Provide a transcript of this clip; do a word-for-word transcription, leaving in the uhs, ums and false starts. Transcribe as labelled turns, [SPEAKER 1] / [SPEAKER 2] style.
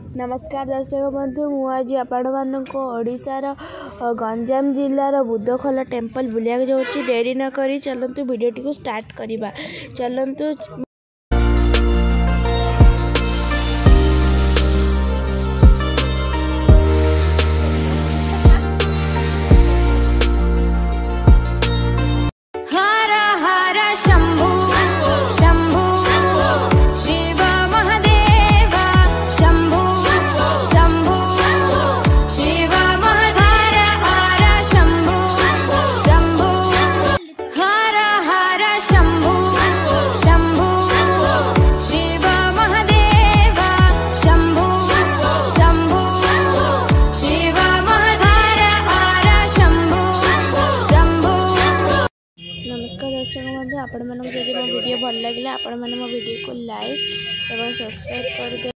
[SPEAKER 1] नमस्कार दर्शक बंधु मु आज आपण मानक ओडिशार गंजाम जिलार बुद्धखोल टेम्पल बुलिया जाऊँगी। डेरी न करी चलतु वीडियोटी को स्टार्ट करवा। चलतु नमस्कार दर्शक बंधु आपण मानक जदि मो वीडियो भल लगे आपण मैंने मो वीडियो को लाइक एवं सब्सक्राइब कर दे।